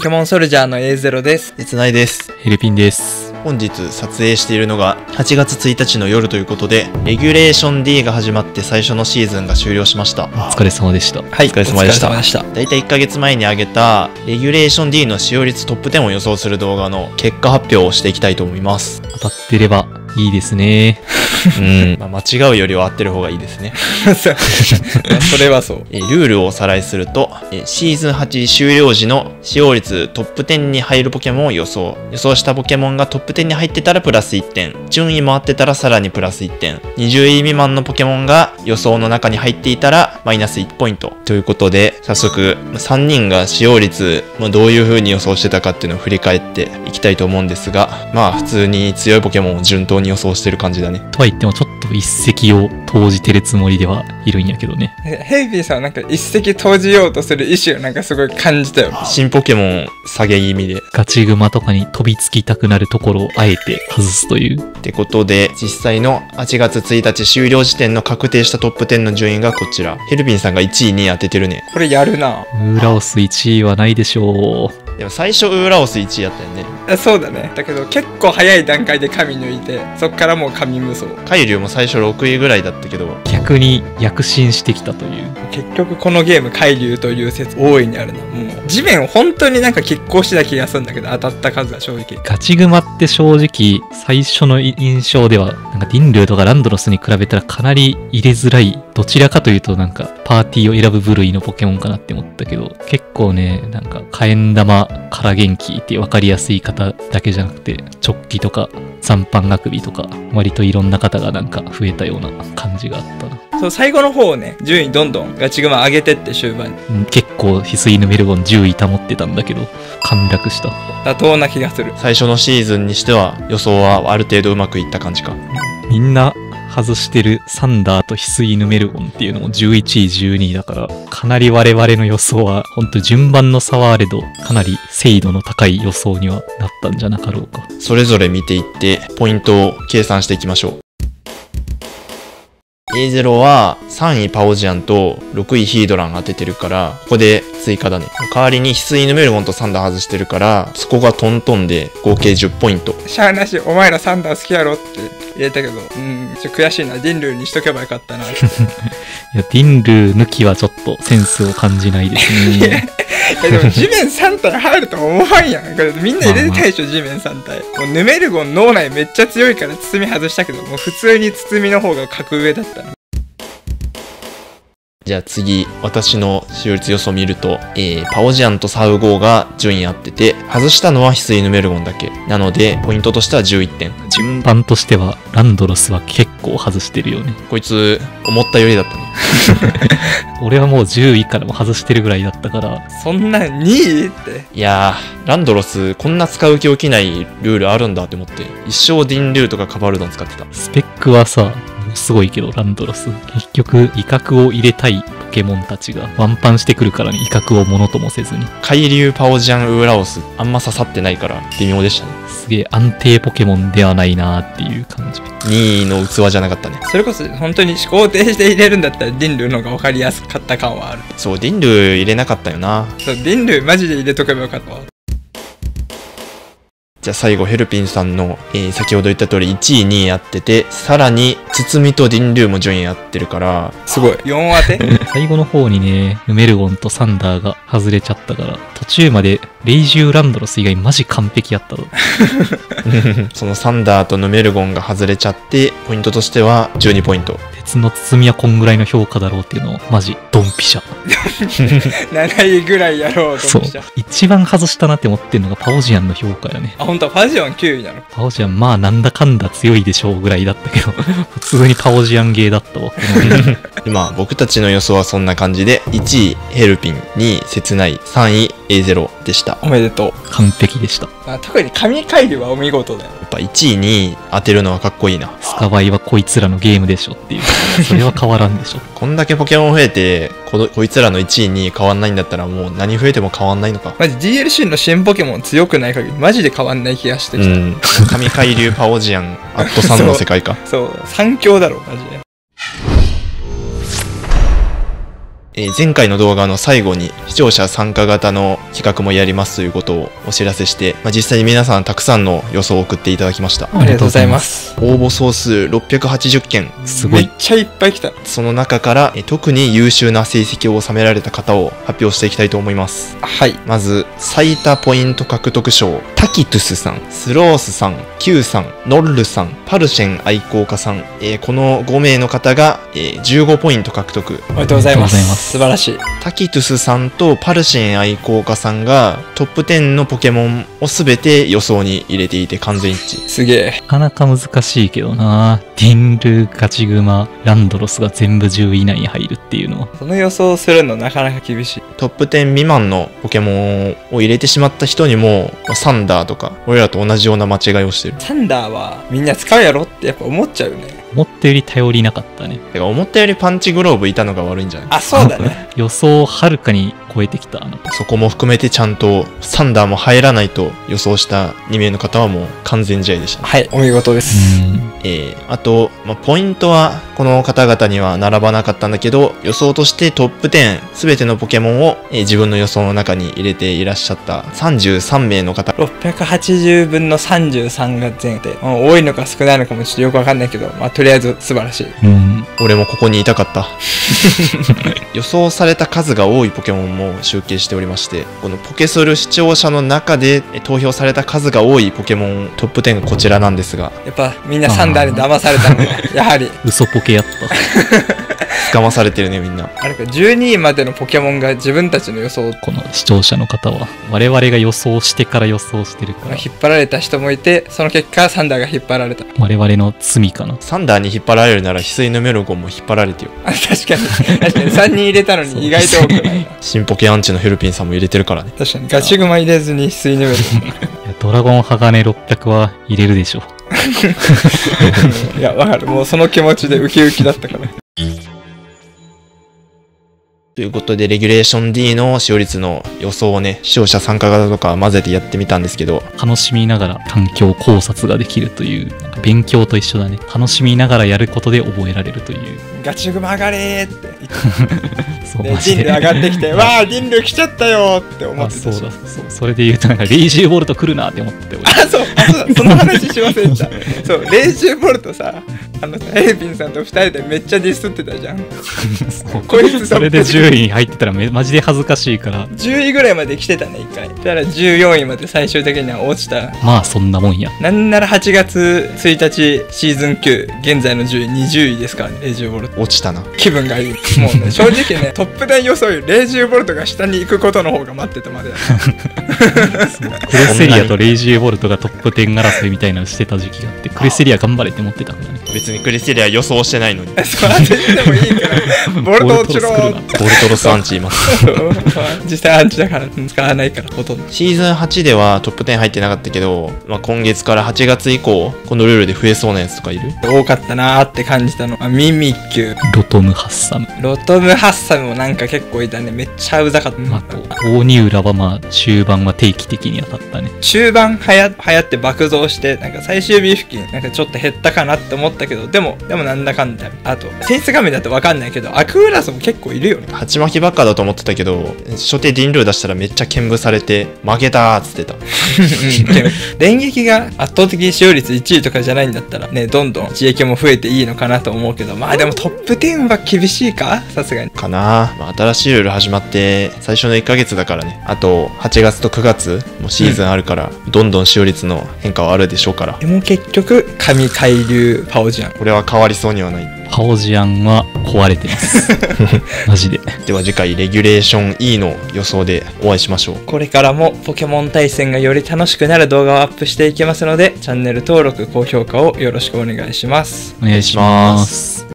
ケモンソルジャーの A0 です。 鉄内です。 ヘルピンです。 本日撮影しているのが8月1日の夜ということで、レギュレーション D が始まって最初のシーズンが終了しました。 お疲れ様でした。 はい、お疲れ様でした。 だいたい1ヶ月前に上げたレギュレーション D の使用率トップ10を予想する動画の結果発表をしていきたいと思います。 当たってればいいですね。 間違うよりは合ってる方がいいですね。 それはそう。 ルールをおさらいすると、シーズン8終了時の使用率トップ10に入るポケモンを予想したポケモンがトップ10に入ってたらプラス1点、順位も合ってたらさらにプラス1点、20位未満のポケモンが予想の中に入っていたらマイナス1ポイントということで、早速3人が使用率どういう風に予想してたかっていうのを振り返っていきたいと思うんですが、普通に強いポケモンを順当に予想してる感じだね。 とは言ってもちょっと一石を投じてるつもりではいるんやけどね。 ヘイビーさんはなんか一石投じようとする意思をなんかすごい感じたよ。 新ポケモン下げ気味でガチグマとかに飛びつきたくなるところをあえて外すという。 ってことで、実際の8月1日終了時点の確定したトップ10の順位がこちら。ヘルピンさんが1位に当ててるね。 これやるな。 ウーラオス1位はないでしょう。 でも最初ウーラオス1位やったよね。 そうだね。だけど結構早い段階で神抜いて、そっからもう神無双。 海竜も最初6位ぐらいだったけど、 逆に躍進してきたという。 結局このゲーム海竜という説大いにあるな。もう地面を本当になんか拮抗してた気がするんだけど、当たった数は正直。 ガチグマって正直最初の印象ではなんかディンルーとかランドロスに比べたらかなり入れづらい、どちらかというとなんかパーティーを選ぶ部類のポケモンかなって思ったけど、結構ね、なんか火炎玉から元気って分かりやすい方だけじゃなくて、直帰とか残飯が首とか割といろんな方がなんか増えたような感じがあったな。 そう、最後の方をね、順位どんどんガチグマ上げてって終盤に。 結構翡翠ヌメルゴン10位保ってたんだけど陥落した。 妥当な気がする。 最初のシーズンにしては予想はある程度うまくいった感じか。 みんな外してるサンダーと翡翠ヌメルゴンっていうのも11位12位だから、かなり我々の予想はほんと順番の差はあれどかなり精度の高い予想にはなったんじゃなかろうか。 それぞれ見ていってポイントを計算していきましょう。A0 は3位パオジアンと6位ヒードラン当ててるから、ここで追加だね。代わりに翡翠ヌメルゴンとサンダー外してるから、そこがトントンで合計10ポイント。 しゃあなし、お前らサンダー好きやろって言えたけど、悔しいな。ディンルーにしとけばよかったなって。 いや、ディンルー抜きはちょっとセンスを感じないですね。 でも地面3体入ると思わんやん。これみんな入れてたでしょ、地面3体。もうヌメルゴン脳内めっちゃ強いから包み外したけど、もう普通に包みの方が格上だったな。 じゃあ次、私の使用率予想見ると、パオジアンとサウゴーが順位合ってて、外したのは翡翠ヌメルゴンだけ。なので、ポイントとしては11点。 順番としては、ランドロスは結構外してるよね。 こいつ、思ったよりだったね。 俺はもう10位からも外してるぐらいだったから。 そんな2位って。 いやー、ランドロス、こんな使う気起きないルールあるんだって思って、一生ディンルーとかカバルドン使ってた。 スペックはさ、すごいけど、ランドロス。結局、威嚇を入れたいポケモンたちがワンパンしてくるからね、威嚇をものともせずに。 海竜パオジャンウーラオス、あんま刺さってないから微妙でしたね。 すげえ安定ポケモンではないなーっていう感じ。 2位の器じゃなかったね。 それこそ本当に思考停止で入れるんだったらディンルーの方が分かりやすかった感はある。 そう、ディンルー入れなかったよな。 そう、ディンルーマジで入れとけばよかったわ。 じゃあ最後、ヘルピンさんの、先ほど言った通り1位、2位やってて、さらに、ツツミとディンルーも順位やってるから、 すごい。4当て最後の方にね、ヌメルゴンとサンダーが外れちゃったから、途中までレイジューランドロス以外マジ完璧やったぞ。 そのサンダーとヌメルゴンが外れちゃって、ポイントとしては12ポイント。 鉄の包みはこんぐらいの評価だろうっていうのを、マジドンピシャ。 7位ぐらいやろうと思って。 一番外したなって思ってるのがパオジアンの評価やね。 あ、本当はパジオン9位なの。 パオジアンまあなんだかんだ強いでしょうぐらいだったけど、普通にパオジアンゲーだったわ。 今、僕たちの予想はそんな感じで、1位ヘルピン、2位切ない、3位 A0 でした。 おめでとう。 完璧でした。 特に神回流はお見事だよ。 やっぱ1位に当てるのはかっこいいな。 スカバイはこいつらのゲームでしょっていう。それは変わらんでしょ。 こんだけポケモン増えて、こいつらの1位に変わんないんだったらもう何増えても変わんないのか。 マジ DLC の新ポケモン強くない限りマジで変わんない気がしてきた。 神海流パオジアン、アット3の世界か。 そう、3強だろ、マジで。 前回の動画の最後に視聴者参加型の企画もやりますということをお知らせして、実際に皆さんたくさんの予想を送っていただきました。 ありがとうございます。 応募総数680件。 すごい。 めっちゃいっぱい来た。 その中から特に優秀な成績を収められた方を発表していきたいと思います。 はい。 まず、最多ポイント獲得賞、タキトゥスさん、スロースさん、Q さん、ノッルさん、パルシェン愛好家さん、この5名の方が、15ポイント獲得。 おめでとうございます。素晴らしい。 タキトゥスさんとパルシェン愛好家さんがトップ10のポケモンを全て予想に入れていて完全一致。 すげえ。 なかなか難しいけどな。ディンル、ガチグマ、ランドロスが全部10位以内に入るっていうのは。 その予想するのなかなか厳しい。 トップ10未満のポケモンを入れてしまった人にも、サンダーとか、俺らと同じような間違いをしてる。 サンダーはみんな使うやろってやっぱ思っちゃうよね。 思ったより頼りなかったね。 てか思ったよりパンチグローブいたのが悪いんじゃない？ あ、そうだね。 予想をはるかに超えてきた。 そこも含めてちゃんとサンダーも入らないと予想した2名の方はもう完全試合でしたね。 はい、お見事です。 あと、ポイントはこの方々には並ばなかったんだけど、予想としてトップ10全てのポケモンを、自分の予想の中に入れていらっしゃった33名の方。 680分の33が全で、多いのか少ないのかもちょっとよくわかんないけど、とりあえず素晴らしい。 俺もここにいたかった。予想された数が多いポケモンも集計しておりまして、このポケソル視聴者の中で投票された数が多いポケモントップ10がこちらなんですが、 やっぱみんなサンダーに騙されたのがやはり嘘ポケやった。 騙されてるねみんな。 あれか、12位までのポケモンが自分たちの予想。 この視聴者の方は我々が予想してから予想してるから、 引っ張られた人もいて、その結果サンダーが引っ張られた。 我々の罪かな。 サンダーに引っ張られるなら翡翠のメロゴンも引っ張られてよ。 確かに3人入れたのに意外と多くないな。 新ポケアンチのヘルピンさんも入れてるからね。 確かにガチグマ入れずに翡翠のメロゴン。 いやドラゴン鋼600は入れるでしょ。 いや、わかる。もうその気持ちでウキウキだったから。 ということで、レギュレーション D の使用率の予想をね、視聴者参加型とか混ぜてやってみたんですけど、 楽しみながら環境考察ができるという、勉強と一緒だね。楽しみながらやることで覚えられるという。 ガチグマ上がれーって言ってそう、 でリンル上がってきて、わあリンル来ちゃったよって思ってたし。 そうだ、それで言うとレイジーボルト来るなって思って俺。 そうだ、その話し忘れてた。そう、レイジーボルトさ、エルピンさんと2人でめっちゃディスってたじゃん。こいつそれで10位に入ってたらマジで恥ずかしいから。 10位ぐらいまで来てたね、1回。だから14位まで最終的には落ちた。 まあそんなもんや。 なんなら8月1日シーズン9、現在の10位20位ですからね、レイジーボルト。 落ちたな。 気分がいい。もうね、正直ね、トップ10予想よりレイジーボルトが下に行くことの方が待ってたまでだ。 クレセリアとレイジーボルトがトップ10争いみたいなのしてた時期があって、クレセリア頑張れって思ってたからね。 別にクレセリア予想してないのに。 そう、当ててもいいから、ボルト落ちろー。 ボルトロスアンチいます。 実際アンチだから使わないから、ほとんど。 シーズン8ではトップ10入ってなかったけど、今月から8月以降、このルールで増えそうなやつとかいる？ 多かったなーって感じたの。ミミキュ、 ロトムハッサム。 ロトムハッサムもなんか結構いたね。めっちゃうざかった。 あと、大ニューラは終盤は定期的に当たったね。 中盤流行って爆増して、なんか最終日付近、なんかちょっと減ったかなって思ったけど、でもなんだかんだ。あと、センス画面だとわかんないけど、アクーラスも結構いるよね。 鉢巻きばっかだと思ってたけど、初手ディンルー出したらめっちゃ剣舞されて、負けたーっつってた。連撃が圧倒的使用率1位とかじゃないんだったら、ね、どんどん一撃も増えていいのかなと思うけど、でもトップ10は厳しいか？さすがに。かなぁ。新しいルール始まって、最初の1ヶ月だからね。あと、8月と9月もシーズンあるから、どんどん使用率の変化はあるでしょうから。 でも結局、神海流パオジャン。 これは変わりそうにはない。 パオジアンは壊れてます。マジで。 では次回、レギュレーション E の予想でお会いしましょう。 これからもポケモン対戦がより楽しくなる動画をアップしていきますので、チャンネル登録、高評価をよろしくお願いします。 お願いします。